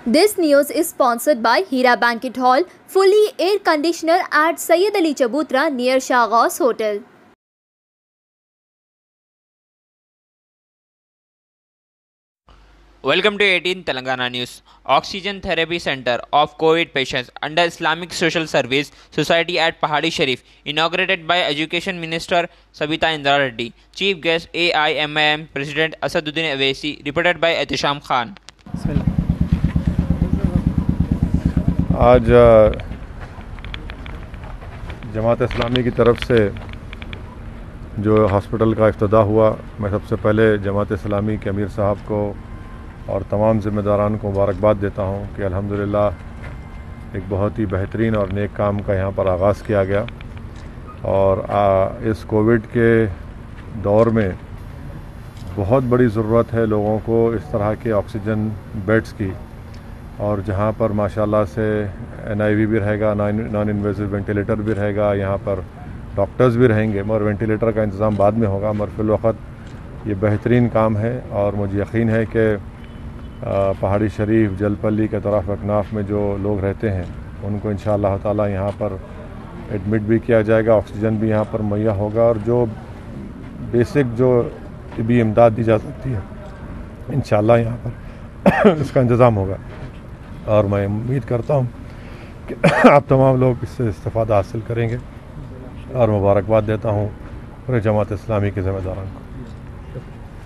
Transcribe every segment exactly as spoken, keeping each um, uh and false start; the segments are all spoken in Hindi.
This news is sponsored by Hira Banquet Hall, fully air conditioner at Sayyid Ali Chabutra near Shahghaus Hotel. Welcome to eighteen Telangana News. Oxygen Therapy Center of COVID patients under Islamic Social Service Society at Pahadi Sharif, inaugurated by Education Minister Sabita Indra Reddy. Chief guest A I M I M President Asaduddin Awaisi, reported by Atisham Khan. आज जमात इस्लामी की तरफ से जो हॉस्पिटल का इफ्तिताह हुआ, मैं सबसे पहले जमात इस्लामी के अमीर साहब को और तमाम ज़िम्मेदारान को मुबारकबाद देता हूँ कि अल्हम्दुलिल्लाह एक बहुत ही बेहतरीन और नेक काम का यहाँ पर आगाज़ किया गया। और आ, इस कोविड के दौर में बहुत बड़ी ज़रूरत है लोगों को इस तरह के ऑक्सीजन बेड्स की, और जहाँ पर माशाल्लाह से एन आई वी भी रहेगा, नॉन इन्वेसिव वेंटिलेटर भी रहेगा, यहाँ पर डॉक्टर्स भी रहेंगे, मगर वेंटिलेटर का इंतज़ाम बाद में होगा। मगर फ़िलवक़्त ये बेहतरीन काम है और मुझे यकीन है कि पहाड़ी शरीफ, जलपल्ली के तरफ अकनाफ में जो लोग रहते हैं उनको इंशाअल्लाह ताला यहाँ पर एडमिट भी किया जाएगा, ऑक्सीजन भी यहाँ पर मुहैया होगा, और जो बेसिक जो तिब्बी इमदाद दी जा सकती है इंशाअल्लाह यहाँ पर इसका इंतज़ाम होगा। और मैं उम्मीद करता हूँ कि आप तमाम लोग इससे इस्तिफ़ादा हासिल करेंगे, और मुबारकबाद देता हूँ पूरे जमात इस्लामी के ज़िम्मेदारान को।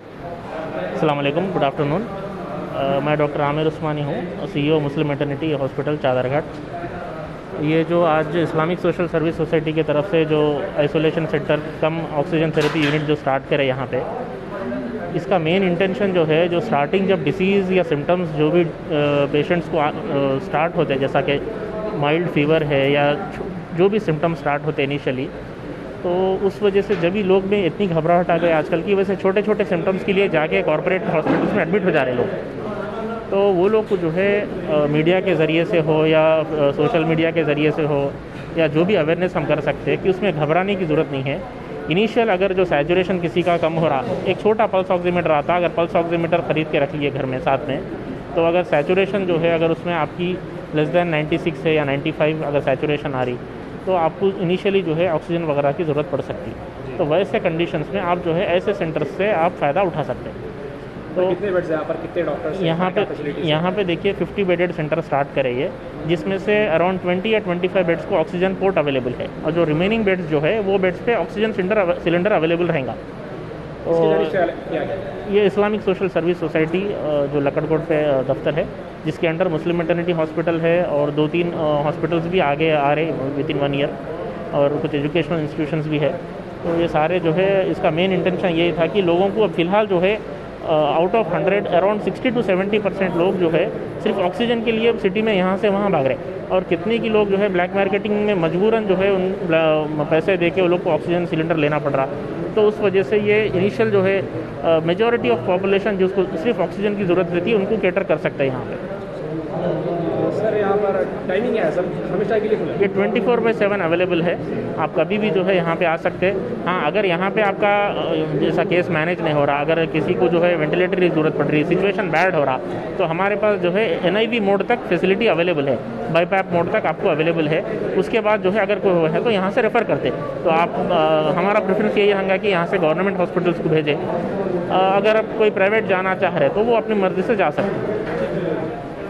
अस्सलाम वालेकुम, गुड आफ्टरनून। मैं डॉक्टर आमिर उस्मानी हूँ, CEO Muslim maternity hospital Chaderghat. ये जो आज इस्लामिक सोशल सर्विस सोसाइटी की तरफ से जो isolation centre cum oxygen therapy unit जो स्टार्ट करे यहाँ पे, इसका मेन इंटेंशन जो है, जो स्टार्टिंग जब डिसीज़ या सिम्टम्स जो भी पेशेंट्स को स्टार्ट होते हैं, जैसा कि माइल्ड फीवर है या जो भी सिम्टम्स स्टार्ट होते हैं इनिशियली, तो उस वजह से जब भी लोग में इतनी घबराहट आ गई आजकल की वजह से छोटे छोटे सिम्टम्स के लिए जाके कॉर्पोरेट हॉस्पिटल्स में एडमिट हो जा रहे लोग। तो वो लोग को जो है आ, मीडिया के ज़रिए से हो या आ, सोशल मीडिया के ज़रिए से हो या जो भी अवेयरनेस हम कर सकते हैं कि उसमें घबराने की ज़रूरत नहीं है। इनिशियल अगर जो सैचुरेशन किसी का कम हो रहा, एक छोटा पल्स ऑक्सीमीटर आता, अगर पल्स ऑक्सीमीटर ख़रीद के रख लिए घर में साथ में, तो अगर सैचुरेशन जो है अगर उसमें आपकी लेस दैन नाइन्टी सिक्स है या नाइन्टी फाइव अगर सैचुरेशन आ रही, तो आपको इनिशियली जो है ऑक्सीजन वगैरह की ज़रूरत पड़ सकती है। तो वैसे कंडीशंस में आप जो है ऐसे सेंटर्स से आप फ़ायदा उठा सकते हैं। तो कितने बेड्स यहाँ पर, कितने डॉक्टर्स यहाँ पे यहाँ पे देखिए फिफ्टी बेडेड सेंटर स्टार्ट करेंगे, जिसमें से अराउंड ट्वेंटी या ट्वेंटी फाइव बेड्स को ऑक्सीजन पोर्ट अवेलेबल है, और जो रिमेनिंग बेड्स जो है वो बेड्स पे ऑक्सीजन सिलेंडर सिलेंडर अवेलेबल रहेगा। तो ये इस्लामिक सोशल सर्विस सोसाइटी जो लकड़कोट पे दफ्तर है, जिसके अंडर मुस्लिम मैटरनिटी हॉस्पिटल है और दो तीन हॉस्पिटल्स भी आगे आ रहे विद इन वन ईयर, और कुछ एजुकेशनल इंस्टीट्यूशंस भी है। तो ये सारे जो है इसका मेन इंटेंशन यही था कि लोगों को अब फ़िलहाल जो है out of hundred around sixty to seventy percent लोग जो है सिर्फ ऑक्सीजन के लिए सिटी में यहाँ से वहाँ भाग रहे, और कितने की लोग जो है ब्लैक मार्केटिंग में मजबूरन जो है उन पैसे दे के उन लोग को ऑक्सीजन सिलेंडर लेना पड़ रहा। तो उस वजह से ये इनिशियल जो है मेजॉरिटी ऑफ पॉपुलेशन जिसको सिर्फ ऑक्सीजन की ज़रूरत रहती है उनको कैटर कर सकता है यहाँ पे। सर यहाँ पर टाइमिंग है सर हमेशा के लिए खुला है? ये twenty four by seven available है, आप कभी भी जो है यहाँ पे आ सकते हैं। हाँ, अगर यहाँ पे आपका जैसा केस मैनेज नहीं हो रहा, अगर किसी को जो है वेंटिलेटर की ज़रूरत पड़ रही है, सिचुएशन बैड हो रहा, तो हमारे पास जो है एन आई वी मोड तक फैसिलिटी अवेलेबल है, बाईपैप मोड तक आपको अवेलेबल है। उसके बाद जो है अगर कोई है तो यहाँ से रेफ़र करते, तो आप आ, हमारा प्रेफरेंस यही होगा कि यहाँ से गवर्नमेंट हॉस्पिटल्स को भेजें। अगर आप कोई प्राइवेट जाना चाह रहे तो वो अपनी मर्ज़ी से जा सकते हैं।